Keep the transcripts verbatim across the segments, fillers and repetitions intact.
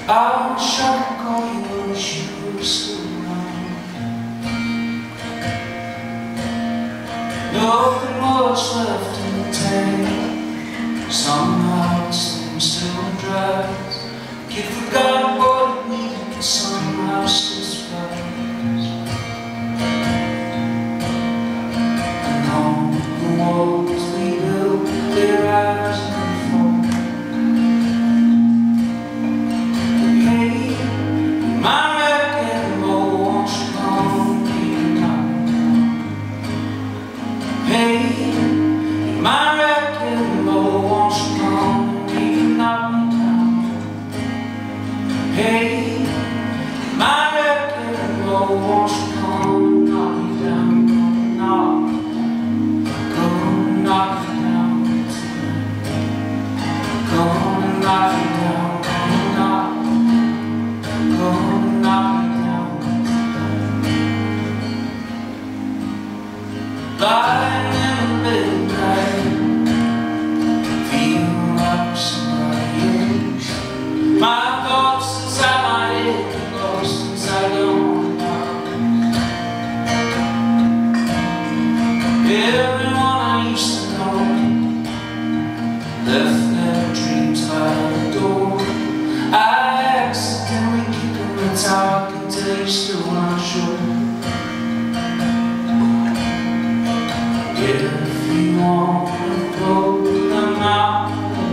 I wish I could call you and wish you were still around. Nothing much left in the tank. Somehow this thing still dries. You forgot what it needed, but somehow still survives. And on the walls we built, their eyes never fall. My wreck and roll, won't you come me down? Hey, my wreck and roll, won't you come me knock me down? Hey, my wreck and roll, won't you come knock me down? Knock, come knock me down tonight. Come knock me down, come knock. Come knock me down. Lying in the midnight, feeling like somebody else. My thoughts inside my head, lost inside your own heart. Everyone I used to know left their dreams by the door. I accidentally kicked them, that's how I can tell you still not sure. If you want to blow them out,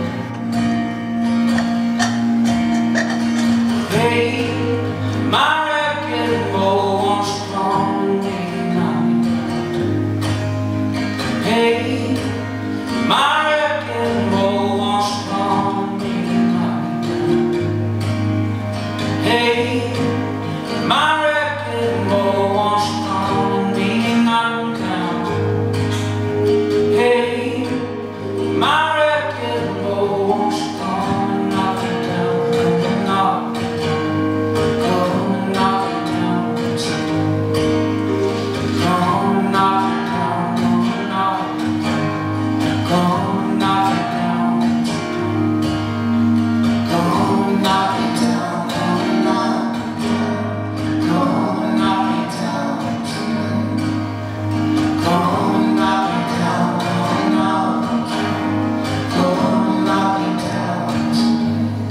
hey, my wreck and roll, won't you come me now? Hey, my wreck and roll, won't you come me now? Hey, my wreck and roll, won't you come me knock down? Hey, my wreck and roll, won't you come knock it down? Come knock, come knock it down tonight. Come knock it down, come knock, come knock it down tonight. Come knock it down, come knock. Come knock me down tonight. Come knock me down, come knock. Come knock me down tonight.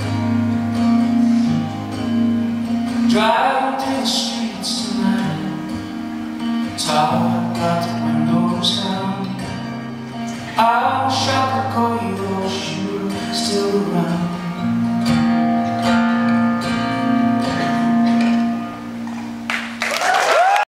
Driving through the streets tonight, tired, got the windows down. I wish I could call you